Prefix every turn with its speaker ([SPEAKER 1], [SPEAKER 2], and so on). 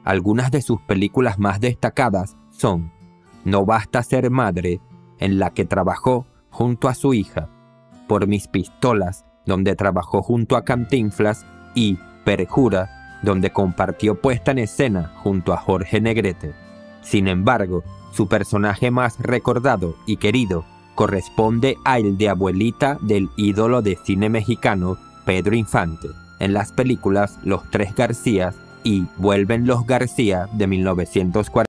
[SPEAKER 1] Algunas de sus películas más destacadas son No basta ser madre, en la que trabajó junto a su hija, Por mis pistolas, donde trabajó junto a Cantinflas, y Perjura, donde compartió puesta en escena junto a Jorge Negrete. Sin embargo, su personaje más recordado y querido corresponde a el de abuelita del ídolo de cine mexicano Pedro Infante, en las películas Los Tres Garcías y Vuelven los García de 1940.